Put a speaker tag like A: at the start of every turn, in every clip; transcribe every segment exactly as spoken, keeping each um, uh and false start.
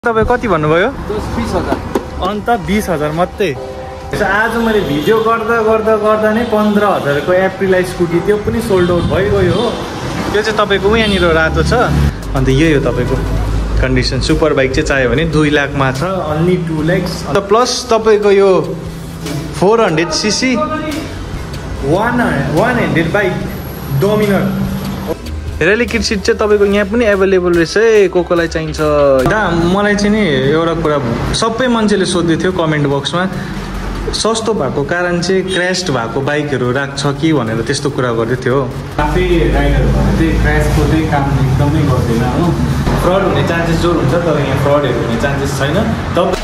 A: तपाईं कति भन्नुभयो?
B: बीस हजार।
A: अन्त बीस हजार मात्रै। आज मैले भिडियो गर्दा गर्दा गर्दा नै पन्ध्र हजारको एप्रिल स्कुटी त्यो पनि सोल्ड आउट भइगयो हो। त्यो चाहिँ तपाईँको यहाँनिर रातो छ। अन्त यही हो तपाईँको कन्डिसन। सुपर बाइक चाहिँ चाहियो भने दुई लाखमा छ, अन्ली टू ल्याक्स। अन्त प्लस तपाईँको यो four hundred CC one one hundred bike Dominar rally kit seat चाहिँ तपाईँको यहाँ पनि एभाइलेबल रहेछ है, को कोलाई चाहिन्छ। दा मलाई चाहिँ नि एउटा कुरा सबै मान्छेले सोध्दै थियो कमेन्ट बक्समा, सस्तो भएको कारण चाहिँ क्र्यास्ड भएको बाइकहरू राख्छ कि भनेर त्यस्तो कुरा गर्दै थियो। आफै राइडर भने चाहिँ क्र्यासको चाहिँ काम एकदमै गर्दैन हो। फ्रड हुने चान्सेस जोर हुन्छ, तर यहाँ फ्रडहरू हुने चान्सेस छैन। तपाईँ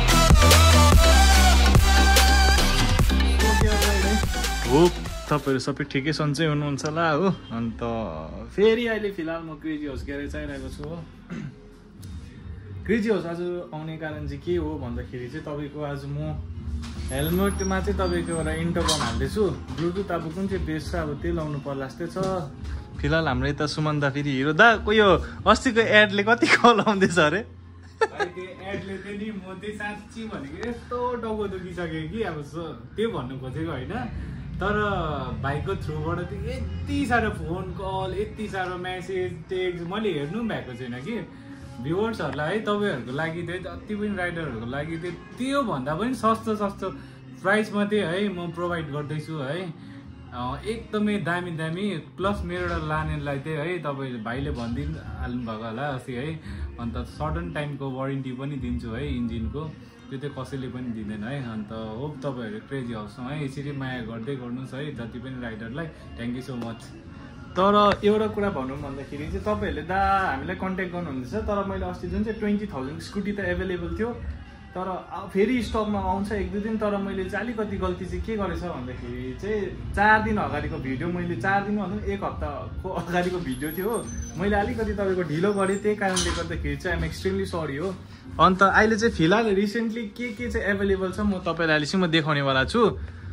A: हो तपाईँहरू सबै ठिकै सन्चै हुनुहुन्छ होला हो। अन्त फेरि अहिले फिलहाल म क्रेजी हाउस ग्यारेज आइरहेको छु हो। क्रेजी हाउस आज आउने कारण चाहिँ के हो भन्दाखेरि चाहिँ तपाईँको आज म हेलमेटमा चाहिँ तपाईँको एउटा इन्टरकम हाल्दैछु। ब्लुटुथ अब कुन चाहिँ बेस्ट छ अब त्यही लाउनु पर्ला जस्तै छ। फिलहाल हाम्रो यता सुमन दा फेरि हिरो दा को यो अस्तिको एडले कति कल आउँदैछ अरे? त्यो एडले चाहिँ नि म चाहिँ साँच्ची भनेको यस्तो टाउको दुखिसक्यो कि अब त्यो भन्नु खोजेको होइन, तर बाइकको थ्रुबाट चाहिँ यति साह्रो फोन कल, यति साह्रो म्यासेज टेक्स्ट मैले हेर्नु पनि भएको छैन कि। भ्युवर्सहरूलाई है, तपाईँहरूको लागि चाहिँ जति पनि राइडरहरूको लागि चाहिँ त्योभन्दा पनि सस्तो सस्तो प्राइसमा चाहिँ है म प्रोभाइड गर्दैछु है। एकदमै दामी दामी। प्लस मेरो एउटा लानेलाई चाहिँ है तपाईँले भाइले भनिदिनु हाल्नु भएको होला अस्ति है। अन्त सडन टाइमको वारेन्टी पनि दिन्छु है इन्जिनको, त्यो चाहिँ कसैले पनि दिँदैन है। अन्त होप तपाईँहरू क्रेजी हाउसमा है यसरी माया गर्दै गर्नुहोस् है जति पनि राइडरलाई। Thank you so much. तर एउटा कुरा भनौँ भन्दाखेरि चाहिँ तपाईँहरूले दा हामीलाई कन्ट्याक्ट गर्नुहुँदैछ, तर मैले अस्ति जुन चाहिँ ट्वेन्टी थाउजन्ड स्कुटी त एभाइलेबल थियो, तर फेरि स्टकमा आउँछ एक दुई दिन। तर मैले चाहिँ अलिकति गल्ती चाहिँ के गरेछ भन्दाखेरि चाहिँ चार दिन अगाडिको भिडियो मैले चार दिन भनौँ एक हप्ताको अगाडिको भिडियो थियो हो, मैले अलिकति तपाईँको ढिलो गरेँ। त्यही कारणले गर्दाखेरि चाहिँ आइम एक्सट्रिमली सरी हो। अन्त अहिले चाहिँ फिलहाल रिसेन्टली के के चाहिँ एभाइलेबल छ म तपाईँलाई अहिले चाहिँ म देखाउनेवाला छु।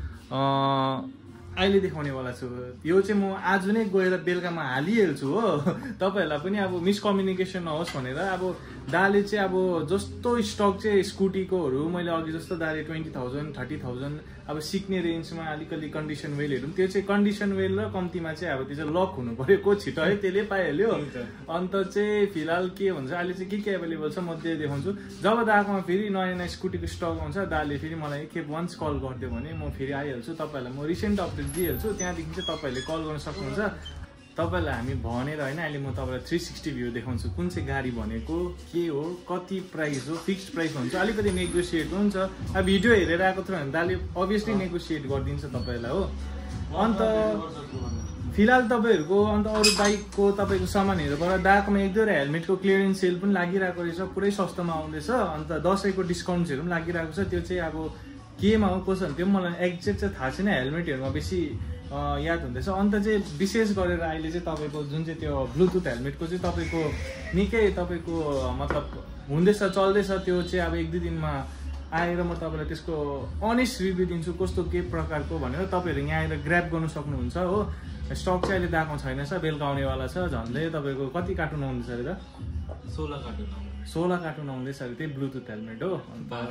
A: अहिले देखाउनेवाला छु यो चाहिँ म आज नै गएर बेलुकामा हालिहाल्छु हो। तपाईँहरूलाई पनि अब मिसकम्युनिकेसन नहोस् भनेर। अब दाले चाहिँ अब जस्तो स्टक चाहिँ स्कुटीकोहरू मैले अघि जस्तो दाले ट्वेन्टी थाउजन्ड थर्टी थाउजन्ड अब सिक्ने रेन्जमा अलिकति कन्डिसन वेलहरू त्यो चाहिँ कन्डिसन वेल र कम्तीमा चाहिँ अब त्यो चाहिँ लक हुनु पऱ्यो को छिटो है त्यसले पाइहाल्यो। अन्त चाहिँ फिलहाल के भन्छ अहिले चाहिँ के के एभाइलेबल छ म त्यो देखाउँछु। जब दाकोमा फेरि नयाँ नयाँ स्कुटीको स्टक आउँछ दाले फेरि मलाई एकखेप वान्स कल गरिदियो भने म फेरि आइहाल्छु। तपाईँहरूलाई म रिसेन्ट अपडेट दिइहाल्छु, त्यहाँदेखि चाहिँ तपाईँहरूले कल गर्न सक्नुहुन्छ। तपाईँलाई हामी भनेर होइन अहिले म तपाईँलाई थ्री सिक्सटी भ्यू देखाउँछु कुन चाहिँ गाडी भनेको के हो, कति प्राइस हो, फिक्स्ड प्राइस हुन्छ, अलिकति नेगोसिएट हुन्छ। अब भिडियो हेरेर आएको थियो भने दाले अभियसली नेगोसिएट गरिदिन्छ तपाईँलाई हो। अन्त फिलहाल तपाईँहरूको अन्त अरू बाइकको तपाईँको सामानहरूबाट दाकोमा एक दुईवटा हेलमेटको क्लियरेन्स सेल पनि लागिरहेको रहेछ, पुरै सस्तोमा आउँदैछ। अन्त दसैँको डिस्काउन्ट्सहरू पनि लागिरहेको छ। त्यो चाहिँ अब केमा हो कसो त्यो मलाई एक्ज्याक्ट चाहिँ थाहा छैन, हेलमेटहरूमा बेसी याद हुँदैछ। अन्त चाहिँ विशेष गरेर अहिले चाहिँ तपाईँको जुन चाहिँ त्यो ब्लुटुथ हेलमेटको चाहिँ तपाईँको निकै तपाईँको मतलब हुँदैछ चल्दैछ। त्यो चाहिँ अब एक दुई दिनमा आएर म तपाईँलाई त्यसको अनेस्ट रिभ्यू दिन्छु कस्तो के प्रकारको भनेर। तपाईँहरू यहाँ आएर ग्र्याब गर्नु सक्नुहुन्छ हो। स्टक चाहिँ अहिले दाको छैन छ, बेलुका आउनेवाला छ। झन्डै तपाईँको कति कार्टुन आउँदैछ अरे त? सोह्र कार्टुन सोह्र कार्टुन आउँदैछ अरे त्यही ब्लुटुथ हेलमेट हो।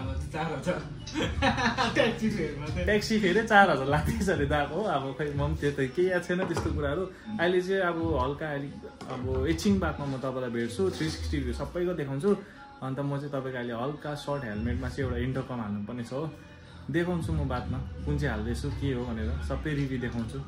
A: ट्याक्सी फेरि चार हजार लाग्दैछ अरे दाको हो। अब खै म पनि त्यो त केही याद छैन त्यस्तो कुराहरू। अहिले चाहिँ अब हल्का अलिक अब एकछिन बादमा म तपाईँलाई भेट्छु, थ्री सिक्सटी भ्यू सबैको देखाउँछु। अन्त म चाहिँ तपाईँको अहिले हल्का सर्ट हेलमेटमा चाहिँ एउटा इन्टरकम हाल्नुपर्ने छ हो, देखाउँछु म बादमा कुन चाहिँ हाल्दैछु के हो भनेर सबै रिभ्यू देखाउँछु।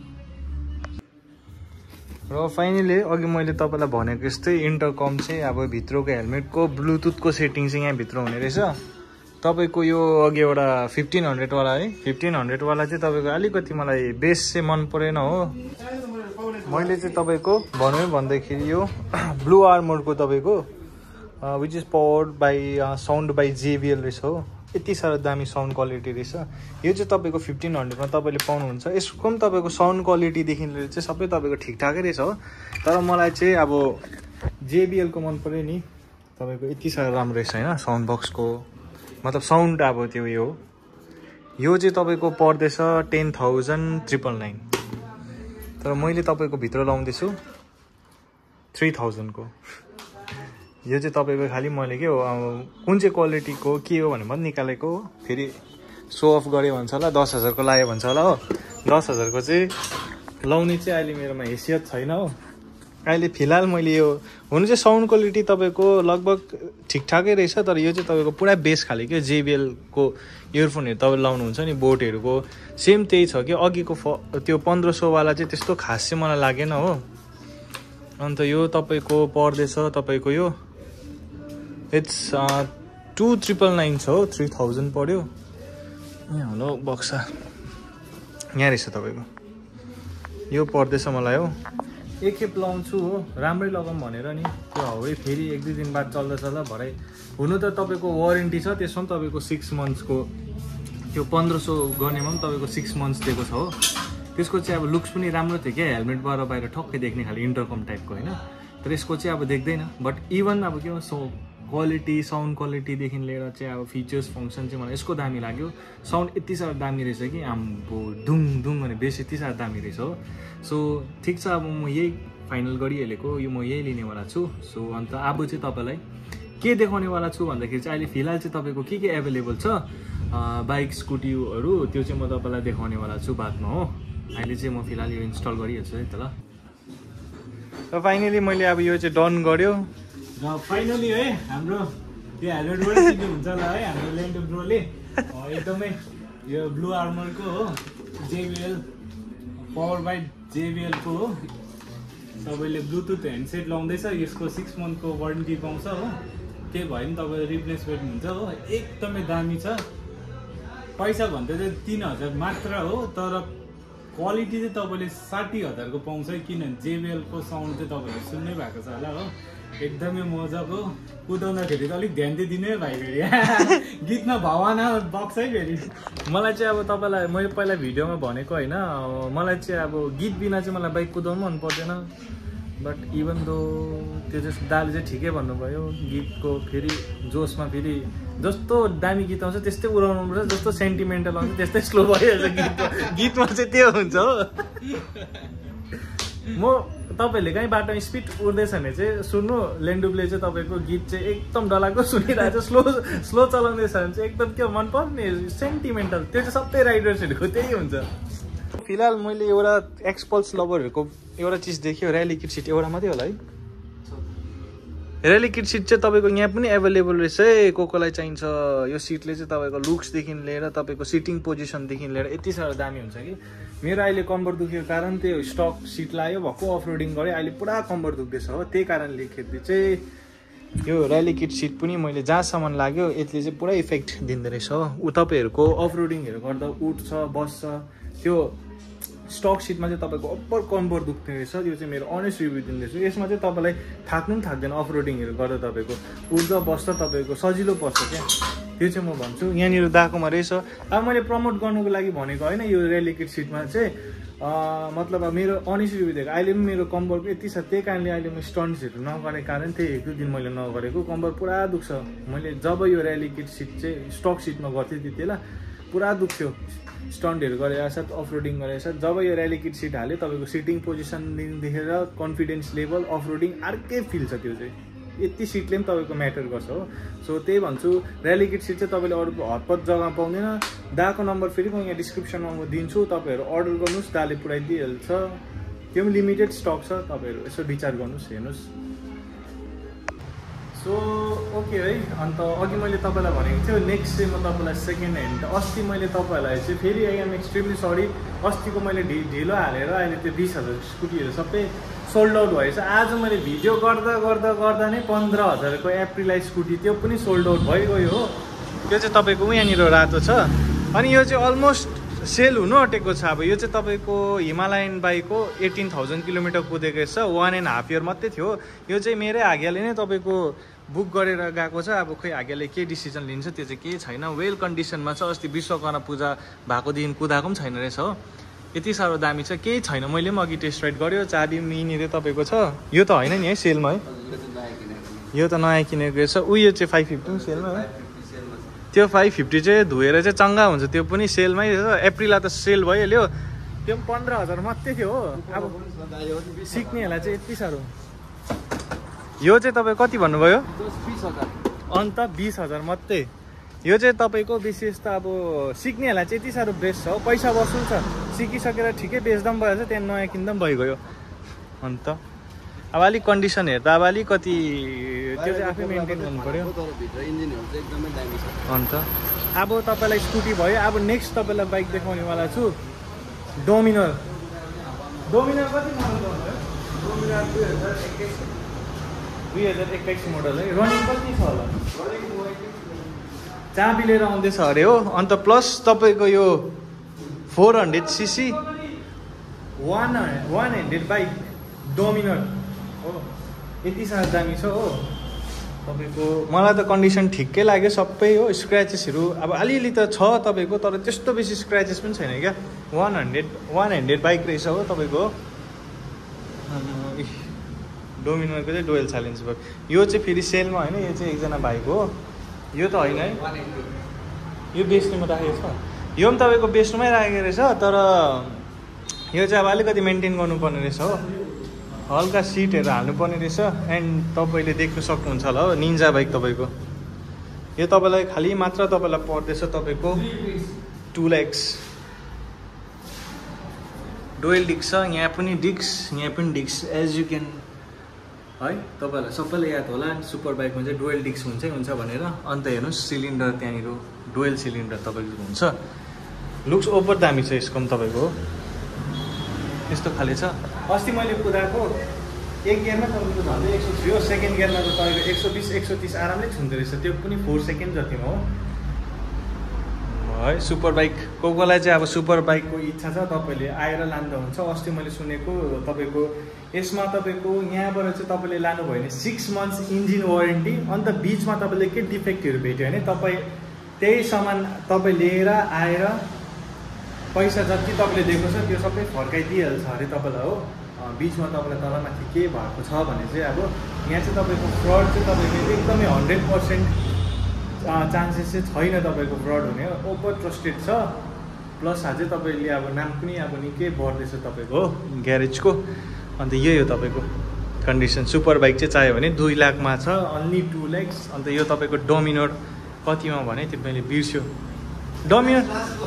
A: र फाइनली अघि मैले तपाईँलाई भनेको जस्तै इन्टरकम चाहिँ अब भित्रको हेलमेटको ब्लुटुथको सेटिङ चाहिँ यहाँभित्र हुने रहेछ। तपाईँको यो अघि एउटा फिफ्टिन हन्ड्रेडवाला है, फिफ्टिन हन्ड्रेडवाला चाहिँ तपाईँको अलिकति मलाई बेस चाहिँ मन परेन हो। मैले चाहिँ तपाईँको भनौँ भन्दाखेरि यो ब्लु आर्मरको तपाईँको which is powered by sound by JBL रहेछ हो। यति साह्रो दामी साउन्ड क्वालिटी रहेछ। यो चाहिँ तपाईँको फिफ्टिन हन्ड्रेडमा तपाईँले पाउनुहुन्छ। यसको पनि तपाईँको साउन्ड क्वालिटीदेखि लिएर चाहिँ सबै तपाईँको ठिकठाकै रहेछ हो। तर मलाई चाहिँ अब जेबिएलको मन पऱ्यो नि, तपाईँको यति साह्रो राम्रो रहेछ होइन साउन्ड बक्सको मतलब साउन्ड अब त्यो यो यो चाहिँ तपाईँको पर्दैछ टेन थाउजन्ड ट्रिपल नाइन, तर मैले तपाईँको भित्र लाउँदैछु थ्री थाउजन्डको। यो चाहिँ तपाईँको खालि मैले के हो अब कुन चाहिँ क्वालिटीको के हो भनेर मात्रै निकालेको हो। फेरि सो अफ गऱ्यो भन्छ होला, दस हजारको लाग्यो भन्छ होला हो। दस हजारको चाहिँ लाउने चाहिँ अहिले मेरोमा हैसियत छैन हो। अहिले फिलहाल मैले यो हुनु चाहिँ साउन्ड क्वालिटी तपाईँको लगभग ठिकठाकै रहेछ, तर यो चाहिँ तपाईँको पुरा बेस खाले क्या जेबिएलको इयरफोनहरू तपाईँले लाउनुहुन्छ नि बोटहरूको सेम त्यही छ कि अघिको फ त्यो पन्ध्र सौवाला चाहिँ त्यस्तो खास चाहिँ मलाई लागेन हो। अन्त यो तपाईँको पर्दैछ तपाईँको यो इट्स टू ट्रिपल नाइन छ हो, थ्री थाउजन्ड पऱ्यो। यहाँ होला हौ बक्सा, यहाँ रहेछ तपाईँको यो पर्दैछ मलाई हो। एकखेप लाउँछु हो, राम्रै लगाऊँ भनेर नि, त्यो हावै फेरि एक दुई दिन बाद चल्दा चल्दा भरे। हुनु त तपाईँको वारेन्टी छ, त्यसमा पनि तपाईँको सिक्स मन्थ्सको त्यो पन्ध्र सौ गर्नेमा पनि तपाईँको सिक्स मन्थ्स दिएको छ हो। त्यसको चाहिँ अब लुक्स पनि राम्रो थियो क्या, हेलमेटबाट बाहिर ठक्कै देख्ने खाले इन्टरकम टाइपको होइन। तर यसको चाहिँ अब देख्दैन, बट इभन अब के हो सो क्वालिटी साउन्ड क्वालिटीदेखि लिएर चाहिँ अब फिचर्स फङ्सन चाहिँ मलाई यसको दामी लाग्यो। साउन्ड यति साह्रो दामी रहेछ कि आम्बो दुङ दुङ भने बेस यति साह्रो दामी रहेछ हो। सो ठिक छ, अब म यही फाइनल गरिहालेको, यो म यही लिनेवाला छु। सो अन्त अब चाहिँ तपाईँलाई के देखाउनेवाला छु भन्दाखेरि चाहिँ अहिले फिलहाल चाहिँ तपाईँको के के एभाइलेबल छ बाइक स्कुटीहरू त्यो चाहिँ म तपाईँलाई देखाउनेवाला छु बादमा हो। अहिले चाहिँ म फिलहाल यो इन्स्टल गरिहाल्छु है त ल। र फाइनली मैले अब यो चाहिँ डन गऱ्यो र फाइनली है हाम्रो त्यो हेलमेटबाट सिक्नु हुन्छ होला है हाम्रो ल्यान्डो ब्रोले एकदमै यो ब्लू आर्मरको हो, जेबिएल पावर बाई जेबिएलको हो। तपाईँले ब्लुटुथ ह्यान्डसेट लाउँदैछ, यसको सिक्स मन्थको वारेन्टी पाउँछ हो। केही भयो नि तपाईँले रिप्लेसमेन्ट हुन्छ हो। एकदमै दामी छ, पैसा भन्दा चाहिँ तिन हजार मात्र हो, तर क्वालिटी चाहिँ तपाईँले साठी हजारको पाउँछ। किनभने जेबिएलको साउन्ड चाहिँ तपाईँले सुन्नै भएको छ होला हो, एकदमै मजाको। कुदाउँदाखेरि त अलिक ध्यान चाहिँ दिनु है भाइ, फेरि गीतमा भावना बक्स है फेरि। मलाई चाहिँ अब तपाईँलाई मैले पहिला भिडियोमा भनेको होइन, मलाई चाहिँ अब गीत बिना चाहिँ मलाई बाइक कुदाउनु मन पर्दैन। बट इभन दो त्यो चाहिँ दाले चाहिँ ठिकै भन्नुभयो, गीतको फेरि जोसमा फेरि जस्तो दामी गीत आउँछ त्यस्तै उडाउनु पर्छ, जस्तो सेन्टिमेन्टल आउँछ त्यस्तै स्लो भइहाल्छ गीतमा। गीतमा चाहिँ त्यो हुन्छ हो। म तपाईँहरूले कहीँ बाटोमा स्पिड उड्दैछ भने चाहिँ सुन्नु, ल्यान्डुबले चाहिँ तपाईँको गीत चाहिँ एकदम डरलाग्दो सुनिरहेको छ। स्लो स्लो चलाउँदैछ भने चाहिँ एकदम के मनपर्ने सेन्टिमेन्टल, त्यो चाहिँ सबै राइडर्सहरूको त्यही हुन्छ। फिलहाल मैले एउटा एक्सपल्स लभरहरूको एउटा चिज देख्यो, ऱ्याली किट सिट एउटा मात्रै होला है। ऱ्याली किट सिट चाहिँ तपाईँको यहाँ पनि एभाइलेबल रहेछ है, को कोलाई चाहिन्छ। यो सिटले चाहिँ तपाईँको लुक्सदेखि लिएर तपाईँको सिटिङ पोजिसनदेखि लिएर यति साह्रो दामी हुन्छ कि मेरो अहिले कम्बर दुखेको कारण त्यो स्टक सिट लाग्यो भक्कु अफ रोडिङ गरेँ, अहिले पुरा कम्बर दुख्दैछ हो। त्यही कारणले खेती चाहिँ यो ऱ्याली किट सिट पनि मैले जहाँसम्म लाग्यो यसले चाहिँ पुरा इफेक्ट दिँदो रहेछ हो। ऊ तपाईँहरूको अफ रोडिङहरू गर्दा उठ्छ बस्छ, त्यो स्टक सिटमा चाहिँ तपाईँको अप्पर कम्बर दुख्ने रहेछ। यो चाहिँ मेरो अनेस्ट रिभ्यू दिँदैछु। यसमा चाहिँ तपाईँलाई थाक्नु पनि थाक्दैन, अफ रोडिङहरू गर्दा तपाईँको उठ्दा बस्दा तपाईँको सजिलो पर्छ क्या, त्यो चाहिँ म भन्छु। यहाँनिर दाकोमा रहेछ। अब मैले प्रमोट गर्नुको लागि भनेको होइन, यो ऱ्याली किट सिटमा चाहिँ मतलब अब मेरो अनेस्ट रिभ्यू दिएको। अहिले पनि मेरो कम्बरको यति छ, त्यही कारणले अहिले म स्टन्ट्सहरू नगरेको कारण त्यही एक दुई दिन मैले नगरेको, कम्बर पुरा दुख्छ। मैले जब यो ऱ्याली किट सिट चाहिँ स्टक सिटमा गर्थेँ त्यति बेला पुरा दुख्थ्यो, स्टन्टहरू गरेर साथ अफ रोडिङ गरेर साथ। जब यो ऱ्याली किट सिट हाल्यो तपाईँको सिटिङ पोजिसनदेखि देखेर कन्फिडेन्स लेभल अफ रोडिङ अर्कै फिल छ। त्यो चाहिँ यति सिटले पनि तपाईँको म्याटर गर्छ हो। सो त्यही भन्छु, ऱ्याली किट सिट चाहिँ तपाईँले अरू हतपत जग्गामा पाउँदैन। दाको नम्बर फेरि म यहाँ डिस्क्रिप्सनमा म दिन्छु, तपाईँहरू अर्डर गर्नुहोस्, दाले पुऱ्याइदिइहाल्छ। त्यो पनि लिमिटेड स्टक छ, तपाईँहरू यसो विचार गर्नुहोस्, हेर्नुहोस्। सो ओके है, अन्त अघि मैले तपाईँलाई भनेको थियो नेक्स्ट चाहिँ म तपाईँलाई सेकेन्ड ह्यान्ड, अस्ति मैले तपाईँहरूलाई चाहिँ फेरि आई एम एक्सट्रिमली सरी, अस्तिको मैले ढि ढिलो हालेर अहिले त्यो बिस हजार स्कुटीहरू सबै सोल्ड आउट भएछ। आज मैले भिडियो गर्दा गर्दा गर्दा नै पन्ध्र हजारको एप्रिलाइज स्कुटी त्यो पनि सोल्ड आउट भइगयो हो। त्यो चाहिँ तपाईँको यहाँनिर रातो छ, अनि यो चाहिँ अलमोस्ट सेल हुनु आँटेको छ। अब यो चाहिँ तपाईँको हिमालयन बाइक हो, एटिन थाउजन्ड किलोमिटर कुदेको छ, वान एन्ड हाफ इयर मात्रै थियो। यो चाहिँ मेरै हागियाले नै तपाईँको बुक गरेर गएको छ। अब खोइ हागियाले के डिसिजन लिन्छ त्यो चाहिँ केही छैन, वेल कन्डिसनमा छ। अस्ति विश्वकर्मा पूजा भएको दिन कुदाएको पनि छैन रहेछ हो, यति साह्रो दामी छ, केही छैन। मैले पनि अघि टेस्ट राइड गऱ्यो, चाबी मिनिरे तपाईँको छ। यो त होइन नि है सेलमा है, यो त नयाँ किनेको रहेछ। उयो चाहिँ फाइभ फिफ्टी सेलमा है, त्यो फाइभ फिफ्टी चाहिँ धोएर चाहिँ चङ्गा हुन्छ, त्यो पनि सेलमै रहेछ। एप्रिलमा त सेल भइहाल्यो, त्यो पनि पन्ध्र हजार मात्रै थियो हो। अब सिक्नेहरूलाई चाहिँ यति साह्रो यो चाहिँ तपाईँ कति भन्नुभयो?
B: बिस हजार।
A: अन्त बिस हजार मात्रै। यो चाहिँ तपाईँको विशेष त अब सिक्नेहरूलाई चाहिँ यति साह्रो बेस्ट छ हो, पैसा वसुल छ। सिकिसकेर ठिकै बेच्दा पनि भइहाल्छ, त्यहाँ नयाँ किन्दा पनि भइगयो। अन्त अब अलिक कन्डिसन हेर्दा अब अलिकति त्यो चाहिँ आफै मेन्टेन गर्नु पऱ्यो। अन्त अब तपाईँलाई स्कुटी भयो। अब नेक्स्ट तपाईँलाई बाइक देखाउनेवाला छु डोमिनर। डोमिनर कति मोडल भयो? डोमिनर दुई हजार एक्काइस दुई हजार एक्काइस मोडल है। रनिङ कति छ होला? चाबी लिएर आउँदैछ अरे हो। अन्त प्लस तपाईँको यो four hundred CC one one hundred bike Dominar हो। यति साह्रो दामी छ हो तपाईँको। मलाई त कन्डिसन ठिकै लाग्यो सबै हो। स्क्रैचेसहरू अब अलिअलि त छ तपाईँको, तर त्यस्तो बेसी स्क्रैचेस पनि छैन क्या। One hundred one hundred bike रहेछ हो तपाईँको। डोमिनरको चाहिँ डुएल साइलेन्स बाइक। यो चाहिँ फेरि सेलमा होइन, यो चाहिँ एकजना भाइको हो। यो त होइन है, यो बेच्नुमा राखेको छ। यो पनि तपाईँको बेच्नुमै राखेको रहेछ, तर यो चाहिँ अब अलिकति मेन्टेन गर्नुपर्ने रहेछ हो। हल्का सिटहरू हाल्नुपर्ने रहेछ। एन्ड तपाईँले देख्नु सक्नुहुन्छ होला हो, निन्जा बाइक तपाईँको। यो तपाईँलाई खालि मात्र तपाईँलाई पर्दैछ तपाईँको टु ल्याक्स। डुएल डिस्क छ, यहाँ पनि डिस्क, यहाँ पनि डिस्क एज यु क्यान है। तपाईँहरूलाई सबैलाई याद होला सुपर बाइकमा चाहिँ डुएल डिस्क हुन्छै हुन्छ भनेर। अन्त हेर्नुहोस् सिलिन्डर त्यहाँनिर डुएल सिलिन्डर तपाईँको हुन्छ। लुक्स ओभर दामी छ यसको पनि तपाईँको। यस्तो खाले छ। अस्ति मैले कुदाएको एक गियरमा तपाईँको झन्डै एक सौ थ्री हो, सेकेन्ड गियरमा त तपाईँको एक सौ बिस एक सौ तिस आरामले छुँदो रहेछ, त्यो पनि फोर सेकेन्ड जतिमा हो है। सुपर बाइक को कोलाई चाहिँ अब सुपर बाइकको इच्छा छ तपाईँले आएर लाँदा हुन्छ। अस्ति मैले सुनेको तपाईँको यसमा तपाईँको यहाँबाट चाहिँ तपाईँले लानुभयो भने सिक्स मन्थ्स इन्जिन वारेन्टी। अन्त बिचमा तपाईँले के डिफेक्टहरू भेट्यो भने तपाईँ त्यही सामान तपाईँ लिएर आएर पैसा जति तपाईँले दिएको छ त्यो सबै फर्काइदिइहाल्छ अरे तपाईँलाई हो। बिचमा तपाईँलाई तलमाथि के भएको छ भने चाहिँ अब यहाँ चाहिँ तपाईँको फ्रड चाहिँ तपाईँको एकदमै हन्ड्रेड पर्सेन्ट चान्सेस चाहिँ छैन तपाईँको फ्रड हुने। ओभर ट्रस्टेड छ। प्लस अझै तपाईँले अब नाम पनि अब निकै बढ्दैछ तपाईँको हो ग्यारेजको। अन्त यही हो तपाईँको कन्डिसन। सुपर बाइक चाहिँ चाहियो भने दुई लाखमा छ, अन्ली टु ल्याक्स। अन्त यो तपाईँको डोमिनर कतिमा भने त्यो मैले बिर्स्यो। डोमिनर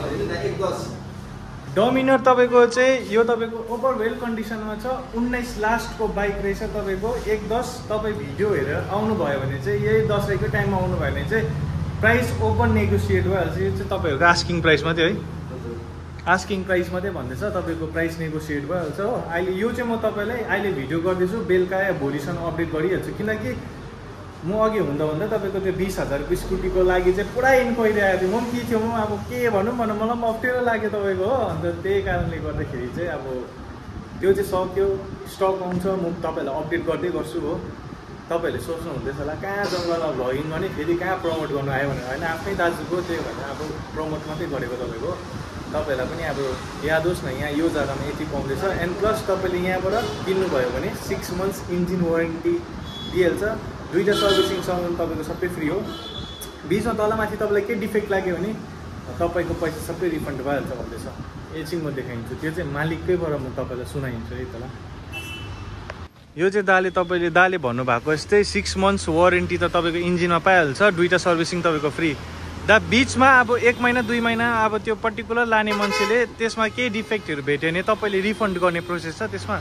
A: डोमिनर तपाईँको चाहिँ यो तपाईँको ओभर वेल कन्डिसनमा छ। उन्नाइस लास्टको बाइक रहेछ तपाईँको। एक दस तपाईँ भिडियो हेरेर आउनुभयो भने चाहिँ यही दसैँको टाइममा आउनुभयो भने चाहिँ प्राइस ओभर नेगोसिएट भइहाल्छ। यो चाहिँ तपाईँहरूको आस्किङ प्राइस मात्रै है, आस्किङ प्राइस मात्रै भन्दैछ तपाईँको। प्राइस नेगोसिएट भइहाल्छ हो। अहिले यो चाहिँ म तपाईँलाई अहिले भिडियो गर्दैछु, बेलुका या भोलिसम्म अपडेट गरिहाल्छु। किनकि म अघि हुँदा हुँदा तपाईँको त्यो बिस हजारको स्कुटीको लागि चाहिँ पुरा इन्क्वाइरी आएको थियो। म पनि के थियो, म अब के भनौँ भनौँ मलाई पनि अप्ठ्यारो लाग्यो तपाईँको हो। अन्त त्यही कारणले गर्दाखेरि चाहिँ अब त्यो चाहिँ सक्यो, स्टक आउँछ, म तपाईँहरूलाई अपडेट गर्दै गर्छु हो। तपाईँहरूले सोच्नु हुँदैछ होला कहाँ जङ्गलमा भ्लगिङ गर्ने, फेरि कहाँ प्रमोट गर्नु आयो भनेर होइन। आफ्नै दाजुको त्यही भनेर अब प्रमोट मात्रै गरेको तपाईँको। तपाईँहरूलाई पनि अब याद होस् न यहाँ यो जग्गामा यति पाउँदैछ। एन्ड प्लस तपाईँले यहाँबाट किन्नुभयो भने सिक्स मन्थ्स इन्जिन वारेन्टी दिइहाल्छ। दुईवटा सर्भिसिङ सामान तपाईँको सबै फ्री हो। बिचमा तलमाथि तपाईँलाई के डिफेक्ट लाग्यो भने तपाईँको पैसा सबै रिफन्ड भइहाल्छ भन्दैछ। एकछिन म देखाइदिन्छु, त्यो चाहिँ मालिककैबाट म तपाईँलाई सुनाइदिन्छु है तल। यो चाहिँ दाले तपाईँले दाले भन्नुभएको जस्तै सिक्स मन्थ्स वारेन्टी त तपाईँको इन्जिनमा पाइहाल्छ। दुईवटा सर्भिसिङ तपाईँको फ्री। दा बिचमा अब एक महिना दुई महिना अब त्यो पर्टिकुलर लाने मान्छेले त्यसमा केही डिफेक्टहरू भेट्यो भने तपाईँले रिफन्ड गर्ने प्रोसेस छ त्यसमा।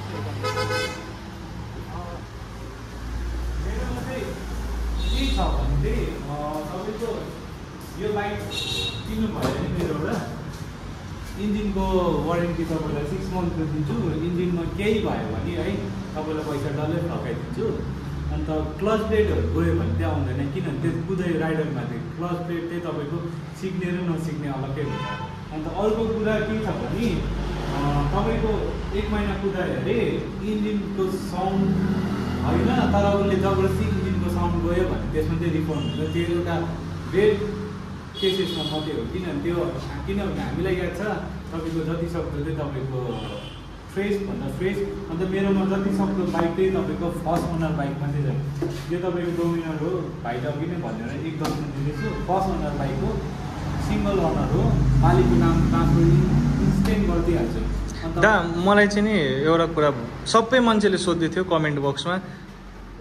A: के छ भने चाहिँ तपाईँको यो बाइक किन्नुभयो भने मेरोबाट इन्जिनको वारेन्टी तपाईँलाई सिक्स मन्थको दिन्छु। इन्जिनमा केही भयो भने है तपाईँलाई पैसा डल्लै फर्काइदिन्छु। अन्त क्लच प्लेटहरू गयो भने त्यहाँ आउँदैन, किनभने त्यो कुदाइ राइडरमा थियो। क्लच प्लेट चाहिँ तपाईँको सिक्ने र नसिक्ने अलग्गै हुन्छ। अन्त अर्को कुरा के छ भने तपाईँको एक महिना कुदायो अरे इन्जिनको साउन्ड होइन, तर उसले जबरजस्ती इन्जिनको साउन्ड गयो भने त्यसमा चाहिँ रिफन्ड हुन्छ। त्यो एउटा रेड केसेसमा मात्रै हो। किनभने त्यो किनभने हामीलाई याद छ तपाईँको जति सक्दो चाहिँ तपाईँको फ्रेस भन्दा फ्रेस। अन्त मेरोमा जति सक्दो बाइक चाहिँ तपाईँको फर्स्ट ओनर बाइकमा चाहिँ छ। यो तपाईँको डोमिनर हो, भाइ अघि नै भनेर एकदम दिँदैछु। फर्स्ट ओनर बाइक हो, सिङ्गल ओनर हो, मालिकको नाम ट्रान्सफर इन्स्टेन्ट गरिदिइहाल्छु। दा मलाई चाहिँ नि एउटा कुरा सबै मान्छेले सोध्दै थियो कमेन्ट बक्समा,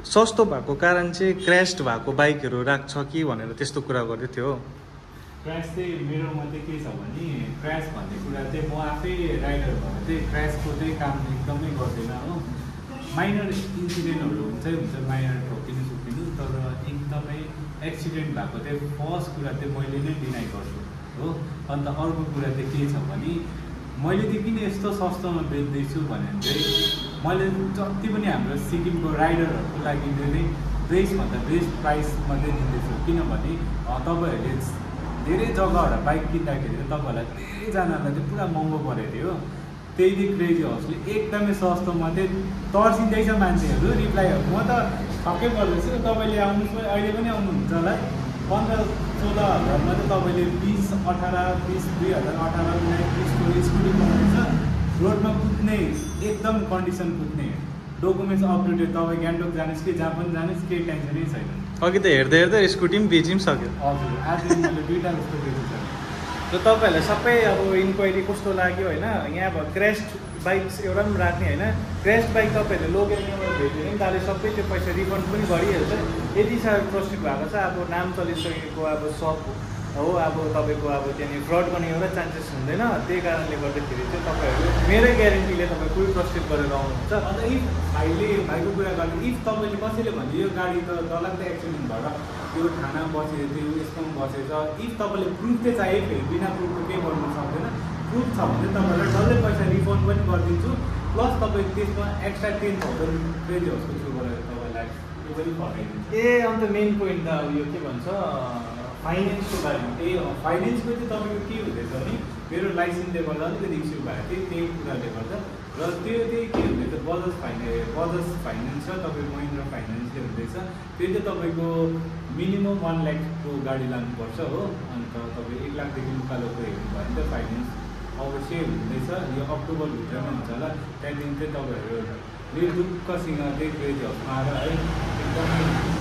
A: सस्तो भएको कारण चाहिँ क्र्यास्ड भएको बाइकहरू राख्छ कि भनेर त्यस्तो कुरा गर्दै थियो।
B: क्र्यास चाहिँ मेरोमा चाहिँ के छ भने क्र्यास भन्ने कुरा चाहिँ म आफै राइडर भएर चाहिँ क्र्यासको चाहिँ काम एकदमै गर्दैन हो। माइनर इन्सिडेन्टहरू हुन्छै हुन्छ, माइनर ठोकिनु सुकिनु, तर एकदमै एक्सिडेन्ट भएको चाहिँ फर्स्ट कुरा चाहिँ मैले नै डिनाइ गर्छु हो। अन्त अर्को कुरा चाहिँ के छ भने मैले चाहिँ किन यस्तो सस्तोमा बेच्दैछु भने चाहिँ मैले जति पनि हाम्रो सिक्किमको राइडरहरूको लागि चाहिँ बेस्टभन्दा बेस्ट प्राइसमा चाहिँ दिँदैछु। किनभने तपाईँहरूले धेरै जग्गाबाट बाइक किन्दाखेरि चाहिँ तपाईँहरूलाई धेरैजनालाई चाहिँ पुरा महँगो परेको थियो। त्यही क्रेजी हाउसले एकदमै सस्तोमा चाहिँ तर्सिँदैछ मान्छेहरू रिप्लाईहरू। म त छक्कै पर्दैछु, तपाईँले आउनुहोस्, अहिले पनि आउनुहुन्छ होला। पन्ध्र सोह्र हजारमा चाहिँ तपाईँले बिस अठार बिस दुई हजार अठार बिसको स्कुटी पाउनेछ, रोडमा कुद्ने एकदम कन्डिसन कुद्ने, डकुमेन्ट्स अप टु डेट। तपाईँ गान्तोक जानुहोस् कि जहाँ पनि जानुहोस् केही टेन्सनै छैन।
A: अघि त हेर्दै हेर्दै स्कुटी पनि बेची पनि सक्यो।
B: हजुर, आज मैले दुईवटा जस्तो बेचिसकेँ।
A: र तपाईँहरूलाई सबै अब इन्क्वायरी कस्तो लाग्यो होइन? यहाँ अब क्र्यास्ड बाइक्स एउटा पनि राख्ने होइन, क्र्यास्ड बाइक तपाईँहरूले लोकल यहाँबाट भेट्यो भने दाले सबै त्यो पैसा रिफन्ड पनि गरिहाल्छ। यति साह्रो ट्रस्टेड भएको छ, अब नाम चलिसकेको अब सप हो, अब तपाईँको अब त्यहाँनिर फ्रड गर्ने एउटा चान्सेस हुँदैन। त्यही कारणले गर्दाखेरि चाहिँ तपाईँहरू मेरै ग्यारेन्टीले तपाईँ फुल ट्रस्टेड गरेर आउनुहुन्छ।
B: अन्त इफ भाइले भाइको कुरा गर्ने, इफ तपाईँले कसैले भने यो गाडी त डरलाग्दो एक्सिडेन्ट भएर त्यो थाना बसेको थियो, यसकोमा बसेछ, इफ तपाईँले प्रुफ चाहिँ चाहियो, फेरि बिना प्रुफको केही गर्नु सक्दैन। प्रुफ छ भने तपाईँलाई डल्लै पैसा रिफन्ड पनि गरिदिन्छु, प्लस तपाईँ त्यसमा एक्स्ट्रा टेन थाउजन्ड क्रेजी हाउसको थ्रुबाट तपाईँलाई त्यो पनि फर्काइदिन्छु।
A: ए अन्त मेन पोइन्ट त अब यो के भन्छ फाइनेन्सको बारेमा।
B: ए फाइनेन्सको चाहिँ तपाईँको के हुँदैछ भने मेरो लाइसेन्सले गर्दा अलिकति इस्यु भएको थियो, त्यही कुराले गर्दा। र त्यो चाहिँ के हुँदैछ, बजाज फाइनेन्स बजाज फाइनेन्स र तपाईँ महिन्द्रा फाइनेन्सले हुँदैछ। त्यो चाहिँ तपाईँको मिनिमम वान लाखको गाडी लानुपर्छ हो। अन्त तपाईँ एक लाखदेखि उकालोको हेर्नु भयो भने त फाइनेन्स अवश्य हुँदैछ। यो अक्टोबरभित्रमा हुन्छ होला। त्यहाँदेखि चाहिँ तपाईँहरू निर्दुःखसँग चाहिँ क्रेजी हाउसमा आएर है एकदमै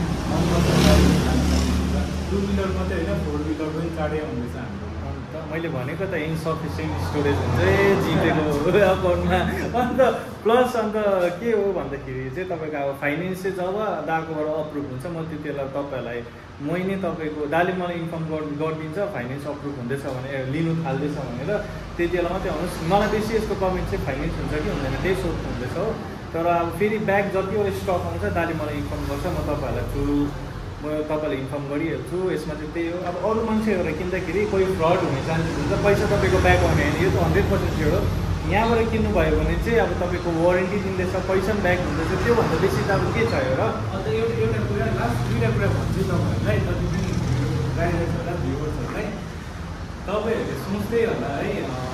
B: टु विलर मात्रै होइन, फोर विलर पनि चाँडै आउँदैछ हाम्रो।
A: अन्त मैले भनेको त इन्सफिसियन्ट स्टोरेज हुन्छ जिपेको अकाउन्टमा। अन्त प्लस अन्त के हो भन्दाखेरि चाहिँ तपाईँको अब फाइनेन्स चाहिँ जब दाकोबाट अप्रुभ हुन्छ, म त्यति बेला तपाईँहरूलाई मै नै तपाईँको दाले मलाई इन्फर्म गरिदिन्छ फाइनेन्स अप्रुभ हुँदैछ भने, लिनु थाल्दैछ भनेर। त्यति बेला मात्रै आउनुहोस्। मलाई बेसी यसको कमेन्ट चाहिँ फाइनेन्स हुन्छ कि हुँदैन त्यही सोध्नु हुँदैछ हो। तर अब फेरि ब्याग जतिवटा स्टक आउँछ दाले मलाई इन्फर्म गर्छ, म तपाईँहरूलाई थ्रु म तपाईँलाई इन्फर्म गरिहाल्छु। यसमा चाहिँ त्यही हो। अब अरू मान्छेहरू किन्दाखेरि कोही फ्रड हुने चान्सेस हुन्छ, पैसा तपाईँको ब्याक आउने होइन, यो त हन्ड्रेड पर्सेन्ट स्योर हो। यहाँबाट किन्नुभयो भने चाहिँ अब तपाईँको वारेन्टी दिँदैछ, पैसा पनि ब्याक हुँदैछ, त्योभन्दा बेसी त अब के छ र।
B: अन्त एउटा एउटा कुरा लास्ट दुईवटा कुरा भन्छु तपाईँहरूलाई, जति पनि ड्राइभर्स होला भ्युवर्सहरूलाई, तपाईँहरूले सोच्दै होला है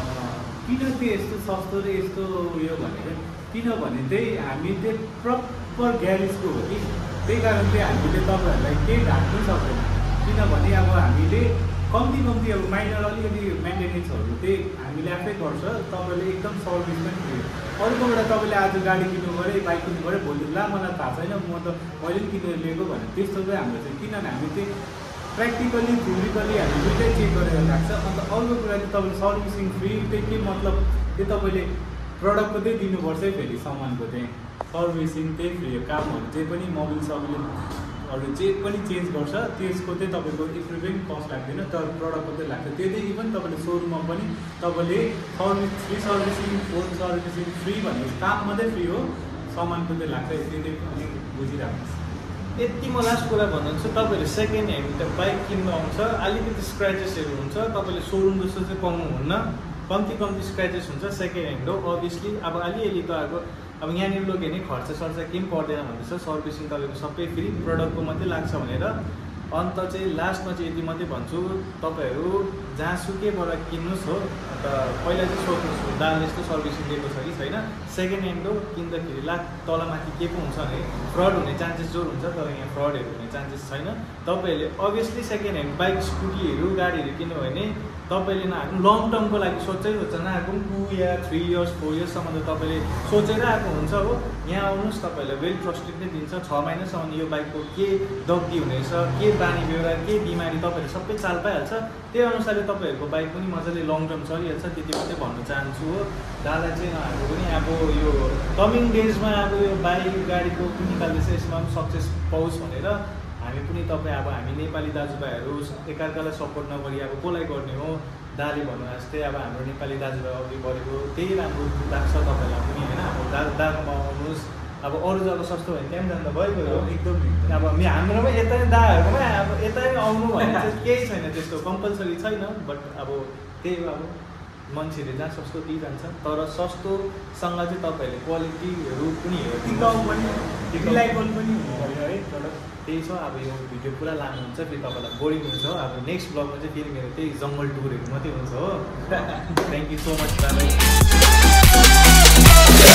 B: किन चाहिँ यस्तो सस्तो र यस्तो उयो भनेर। किनभने चाहिँ हामी चाहिँ प्रपर ग्यारेजको हो कि, त्यही कारण चाहिँ हामीले तपाईँहरूलाई केही ढाक्नु सक्दैन। किनभने अब हामीले कम्ती कम्ती अब माइनर अलिकति मेन्टेनेन्सहरू चाहिँ हामीले आफै गर्छ। तपाईँले एकदम सर्भिस पनि दियो। अर्कोबाट तपाईँले आज गाडी किन्नु पऱ्यो, बाइक किन्नु पऱ्यो, भोलि ला मलाई थाहा छैन, म त मैले पनि किनेर लिएको भने त्यस्तो चाहिँ हाम्रो चाहिँ किनभने हामी चाहिँ प्र्याक्टिकली थ्योरिकली हामी दुइटै चेक गरेर राख्छ। अन्त अर्को कुरा चाहिँ तपाईँले सर्भिसिङ फ्री चाहिँ के मतलब, त्यो तपाईँले प्रडक्टको चाहिँ दिनुपर्छ है। फेरि सामानको चाहिँ सर्भिसिङ त्यही फ्री हो। कामहरू जे पनि मोबिल सबिलहरू जे पनि चेन्ज गर्छ त्यसको चाहिँ तपाईँको एक रुपियाँ पनि कस्ट लाग्दैन, तर प्रडक्टको चाहिँ लाग्छ। त्यो चाहिँ इभन तपाईँले सोरुममा पनि तपाईँले service free servicing phone servicing free भन्ने काम मात्रै फ्री हो, सामानको चाहिँ लाग्छ। त्यो चाहिँ अलिक बुझिराख्नुहोस्।
A: यति म लास्ट कुरा भन्नुहुन्छ, तपाईँहरू सेकेन्ड ह्यान्ड बाइक किन्नु आउँछ, अलिकति स्क्र्याचेसहरू हुन्छ, तपाईँले सोरुम जस्तो चाहिँ पाउनुहुन्न। कम्ती कम्ती स्क्र्याचेस हुन्छ, सेकेन्ड ह्यान्ड हो अभियसली। अब अलिअलि त अब अब यहाँनिर लोग्यो भने खर्च सर्च केही पनि पर्दैन भन्दैछ, सर्भिसिङ तपाईँको सबै फ्री, प्रडक्टको मात्रै लाग्छ भनेर। अन्त चाहिँ लास्टमा चाहिँ यति मात्रै भन्छु, तपाईँहरू जहाँसुकैबाट किन्नुहोस् हो। अन्त पहिला चाहिँ सोध्नुहोस् दाले यस्तो सर्भिसिङ दिएको छ कि छैन। सेकेन्ड ह्यान्ड हो, किन्दाखेरि लाख तलमाथि के पो हुन्छ भने फ्रड हुने चान्सेस जोर हुन्छ, तर यहाँ फ्रडहरू हुने चान्सेस छैन। तपाईँहरूले अभियसली सेकेन्ड ह्यान्ड बाइक स्कुटीहरू गाडीहरू किन्यो भने तपाईँले नआएको लङ टर्मको लागि सोचै सोच्छ नआएको two year three years four इयर्ससम्म त तपाईँले सोचेर आएको हुन्छ हो। यहाँ आउनुहोस्, तपाईँलाई वेल ट्रस्टेड नै दिन्छ। छ महिनासम्म यो बाइकको के दग्दी हुनेछ, के बानी बेहोरा, के बिमारी तपाईँहरूले सबै चाल पाइहाल्छ। त्यही अनुसारले तपाईँहरूको बाइक पनि मजाले लङ टर्म चलिहाल्छ। त्यति मात्रै भन्न चाहन्छु हो। दादा चाहिँ नआएको पनि अब यो कमिङ डेजमा अब यो बाइक गाडीको पनि निकाल्दैछ, यसमा पनि सक्सेस पाओस् भनेर हामी पनि तपाईँ अब हामी नेपाली दाजुभाइहरू एकअर्कालाई सपोर्ट नगरी अब कसलाई गर्ने हो। दाले भन्नु जस्तै अब हाम्रो नेपाली दाजुभाइ अघि बढेको त्यही राम्रो लाग्छ तपाईँलाई पनि होइन। अब दा दामा आउनुहोस्, अब अरू जग्गा सस्तो भयो भने त्यहाँ पनि जाँदा भइगयो एकदम। अब हाम्रोमा यतै दाहरूकोमा अब यतै आउनु भने चाहिँ केही छैन, त्यस्तो कम्पलसरी छैन। बट अब त्यही हो, अब मान्छेले जहाँ सस्तो त्यही जान्छ। तर सस्तोसँग चाहिँ तपाईँहरूले क्वालिटीहरू पनि
B: टिकाउ पनि रिलायबल पनि हुनुपर्यो है। तर
A: त्यही छ। अब यो भिडियो पुरा लामो हुन्छ, फेरि तपाईँलाई बोरिङ हुन्छ हो। अब नेक्स्ट ब्लगमा चाहिँ फेरि मेरो त्यही जङ्गल टुरहरू मात्रै हुन्छ हो। थ्याङ्क यू सो मच दादा।